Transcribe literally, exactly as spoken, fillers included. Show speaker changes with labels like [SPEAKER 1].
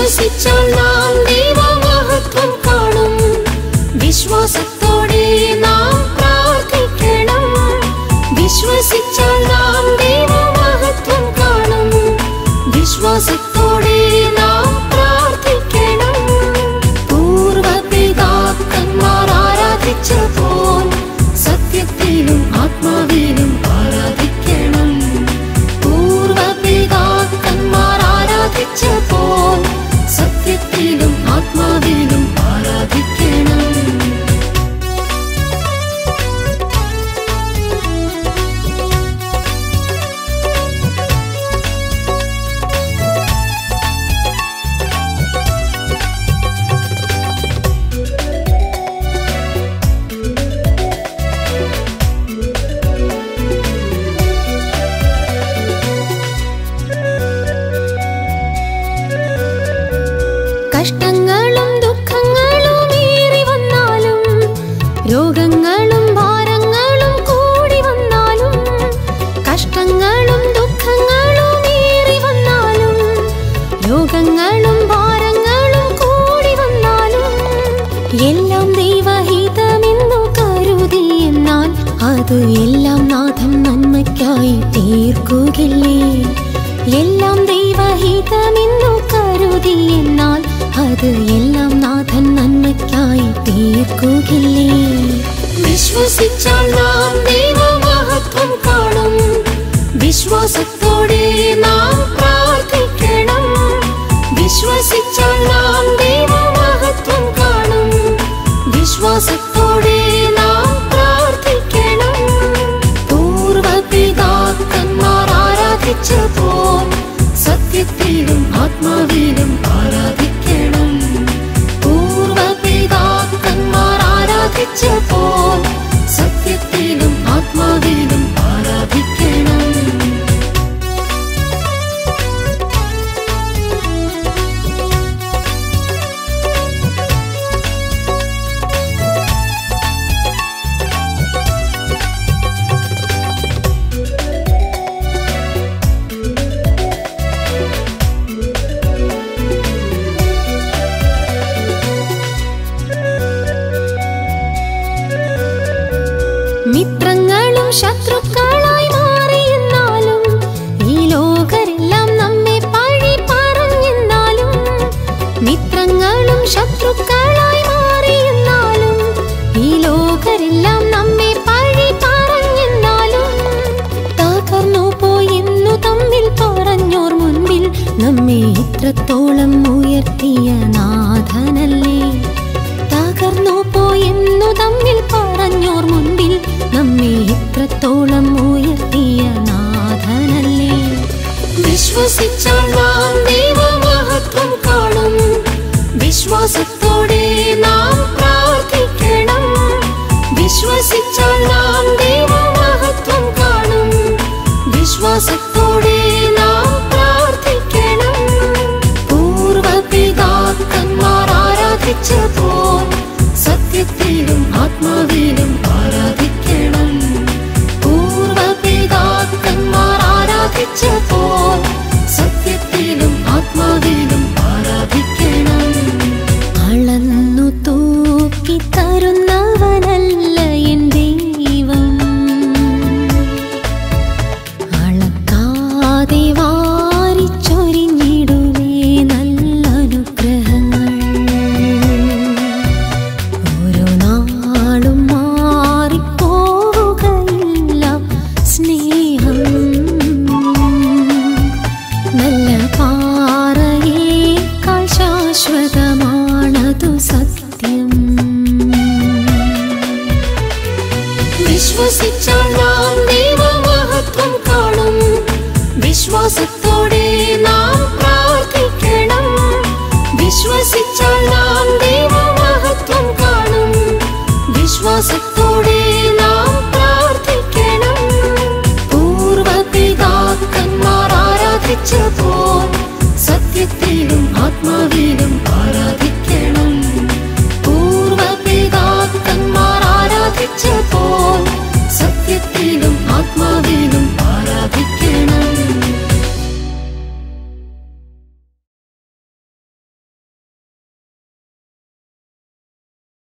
[SPEAKER 1] വിശ്വസിച്ചാൽ നാം ദൈവമഹത്വം കാണും. വിശ്വാസത്തോടെ നാം പ്രാർത്ഥിക്കണം. വിശ്വസിച്ചാൽ നാം ദൈവമഹത്വം കാണും. വിശ്വാസത്തോടെ നാം പ്രാർത്ഥിക്കണം. പൂർവപിതാക്കന്മാർ ആരാധിച്ച പോൽ സത്യത്തിലും ആത്മാവിലും ആരാധിക്കണം. പൂർവപിതാക്കന്മാർ ആരാധിച്ച പോൽ സത്യത്തിലും ആത്മാവിലും ആരാധിക്കണം. കഷ്ടങ്ങളും ദുഃഖങ്ങളും ഏറി വന്നാലും രോഗങ്ങളും ഭാരങ്ങളും കൂടി വന്നാലും കഷ്ടങ്ങളും ദുഃഖങ്ങളും ഏറി വന്നാലും രോഗങ്ങളും ഭാരങ്ങളും കൂടി വന്നാലും എല്ലാം ദൈവഹിതമെന്നു കരുതി എന്നാൽ അത് എല്ലാം നാഥൻ നന്മയ്ക്കായി തീർക്കുകയില്ലേ? എല്ലാം ദൈവഹിതമെന്നു കരുതി എന്നാൽ അത് എല്ലാം നാഥൻ നന്മയ്ക്കായി തീർക്കുകയില്ലേ? വിശ്വസിച്ചാൽ നാം ദൈവമഹത്വം കാണും. വിശ്വാസത്തോടെ നാം പ്രാർത്ഥിക്കണം. വിശ്വസിച്ചാൽ നാം ദൈവമഹത്വം കാണും. വിശ്വാസത്തോടെ നാം പ്രാർത്ഥിക്കണം. പൂർവപിതാക്കന്മാർ ആരാധിച്ച പോൽ സത്യത്തിലും ആത്മാവിലും ആരാധിക്കണം. പൂർവപിതാക്കന്മാർ ആരാധിച്ച പോൽ സത്യത്തിലും ആത്മാവിലും ആരാധിക്കണം. മിത്രങ്ങളും ശത്രുക്കളായി മാറിയെന്നാലും ഈ ലോകരെല്ലാം നമ്മെ പഴി പറഞ്ഞെന്നാലും മിത്രങ്ങളും ശത്രുക്കളായി മാറിയെന്നാലും ഈ ലോകരെല്ലാം നമ്മെ പഴി പറഞ്ഞെന്നാലും തകർന്നു പോയെന്നു തമ്മിൽ പറഞ്ഞോർ മുൻപിൽ നമ്മെ ഇത്രത്തോളം ഉയർത്തിയ നാഥനല്ലേ? തകർന്നു പോയെന്നു തമ്മിൽ പറഞ്ഞോർ മുൻപിൽ നമ്മെ ഇത്രത്തോളം ഉയർത്തിയ നാഥനല്ലേ? വിശ്വസിച്ചാൽ നാം ദൈവമഹത്വം കാണും. വിശ്വാസത്തോടെ നാം പ്രാർത്ഥിക്കണം. വിശ്വസിച്ചാൽ നാം ദൈവമഹത്വം കാണും. വിശ്വാസത്തോടെ നാം പ്രാർത്ഥിക്കണം. പൂർവപിതാക്കന്മാർ ആരാധിച്ച പോൽ സത്യത്തിലും ആത്മാവിലും ആരാധിക്കണം. പൂർവപിതാക്കന്മാർ ആരാധിച്ച പോൽ സത്യത്തിലും ആത്മാവിലും ആരാധിക്കണം. അളന്നു തൂക്കി തരുന്നവനല്ല എൻ ദൈവം, അളക്കാതെ വാരിച്ചൊരിഞ്ഞിടുവേ നല്ല അനുഗ്രഹങ്ങൾ. ഓരോ നാളും മാറിപ്പോവുകയില്ല സ്നേഹം. നല്ല പാറയേക്കാൾ ശാശ്വതമാണതു സത്യം. വിശ്വസിച്ചാൽ നാം ദൈവമഹത്വം കാണും. വിശ്വാസത്തോടെ നാം പ്രാർത്ഥിക്കണം. വിശ്വസിച്ചാൽ നാം ദൈവമഹത്വം കാണും. വിശ്വാസ